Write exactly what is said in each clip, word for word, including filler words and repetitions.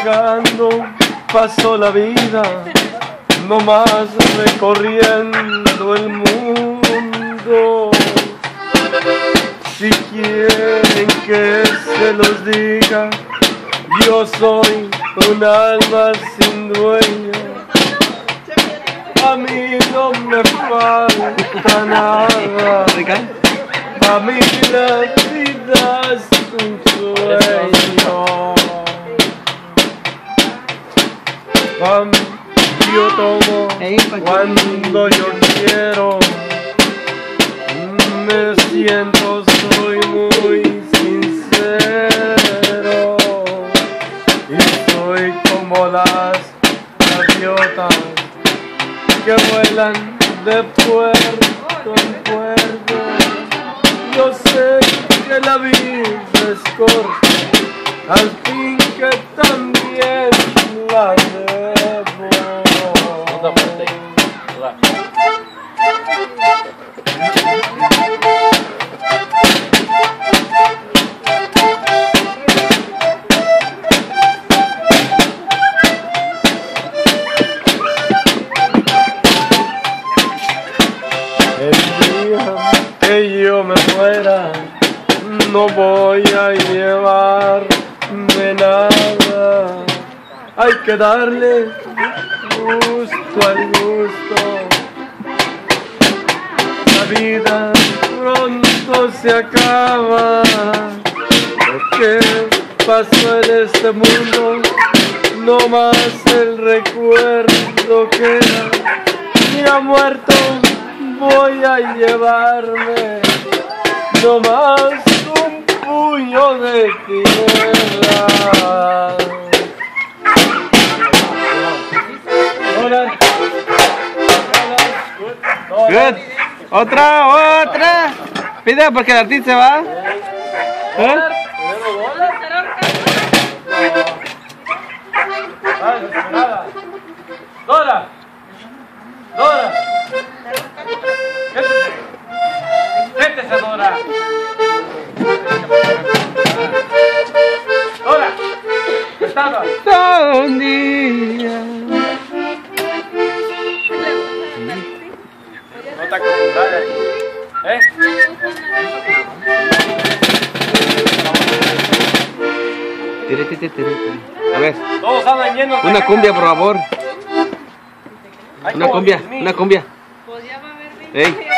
vagando, paso la vida, nomás recorriendo el mundo. Si quieren que se los diga, yo soy un alma sin dueño. A mí no me falta nada, a mí la vida es un sueño. Um, yo tomo cuando yo quiero, me siento, soy muy sincero, y soy como las gaviotas que vuelan de puerto en puerto. Yo sé que la vida es corta, al fin que también la debo. El día que yo me muera, no voy a llevarme nada. Hay que darle gusto al gusto. La vida pronto se acaba. Lo que pasó en este mundo, no más el recuerdo queda. Ya muerto voy a llevarme no más un puño de tierra. Hola. Good. Otra, otra. Pide porque el artista se va. ¿Eh? Dora. Dora. Siéntese, Dora. Dora. Estaba. Todo un día. No está acostumbrada. ¿Eh? Tire, tire, tire. A ver. Todos andan llenos de Una caca. cumbia, por favor. Ay, Una como cumbia, diez mil. una cumbia. Pues ya va a haber veinte. Ey.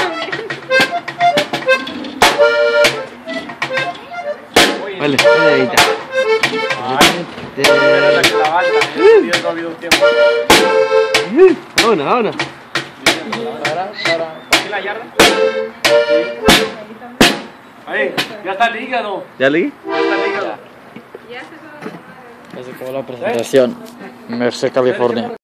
Oye, Vale, vale, ahí está. Ay, era la que la banda. Sí, no ha habido tiempo. Vámonos, vámonos. Para, para. ¿Aquí la yarda? Ahí, ya está el hígado. ¿Ya leí? Ya está el hígado. Ya se fue. Ya se acabó la presentación. Merced, California.